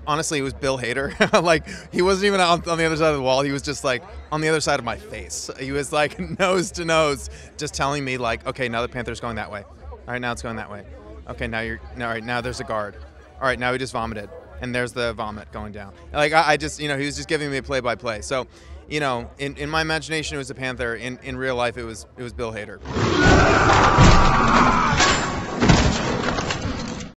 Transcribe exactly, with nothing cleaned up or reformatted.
Honestly, it was Bill Hader. Like, he wasn't even on, on the other side of the wall. He was just like on the other side of my face. He was like nose to nose, just telling me like, okay, now the panther's going that way. All right, now it's going that way. Okay, now you're, all right, now there's a guard. All right, now he just vomited, and there's the vomit going down. Like, I, I just, you know, he was just giving me a play by play. So, you know, in, in my imagination, it was a panther. In, in real life, it was, it was Bill Hader.